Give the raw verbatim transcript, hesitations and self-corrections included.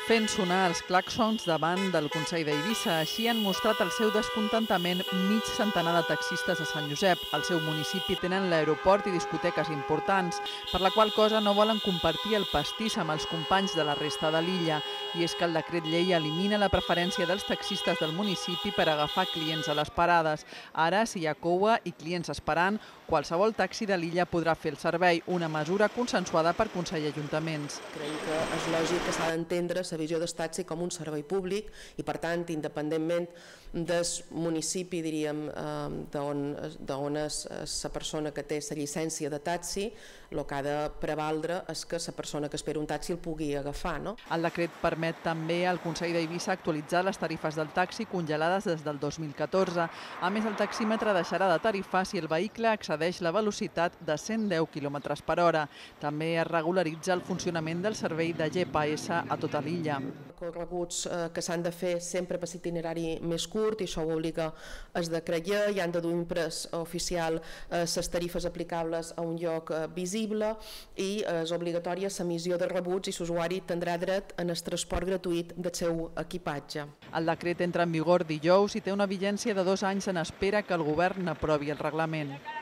fent sonar els clàxons davant del Consell d'Eivissa. Així han mostrat el seu descontentament mig centenar de taxistes a Sant Josep. Al seu municipi tenen l'aeroport i discoteques importants, per la qual cosa no volen compartir el pastís amb els companys de la resta de l'illa. I és que el decret llei elimina la preferència dels taxistes del municipi per agafar clients a les parades. Ara, si hi ha coua i clients esperant, qualsevol taxi de l'illa podrà fer el servei, una mesura consensuada per Consell i Ajuntaments. Creiem que és lògic que s'ha d'entendre la visió del taxi com un servei públic i, per tant, independentment del municipi, diríem, d'on és la persona que té la llicència de taxi, el que ha de prevaldre és que la persona que espera un taxi el pugui agafar. El decret permet també al Consell d'Eivissa actualitzar les tarifes del taxi congelades des del dos mil catorze. A més, el taxímetre deixarà de tarifar si el vehicle excedeix la velocitat de cent deu quilòmetres per hora. També es regularitza el funcionament del servei de G P S a tota l'illa. Correguts que s'han de fer sempre per l'itinerari més curt, i això ho obliga el decret llei, i han de dur imprès oficial les tarifes aplicables a un lloc visible, i és obligatòria l'emissió de rebuts i l'usuari tindrà dret en el transport gratuït del seu equipatge. El decret entra en vigor dijous i té una vigència de dos anys en espera que el govern aprovi el reglament.